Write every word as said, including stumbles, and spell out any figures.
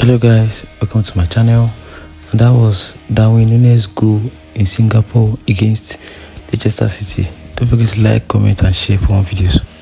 Hello guys, welcome to my channel. And that was Darwin Nunez goal in Singapore against Leicester City. Don't forget to like, comment and share for more videos.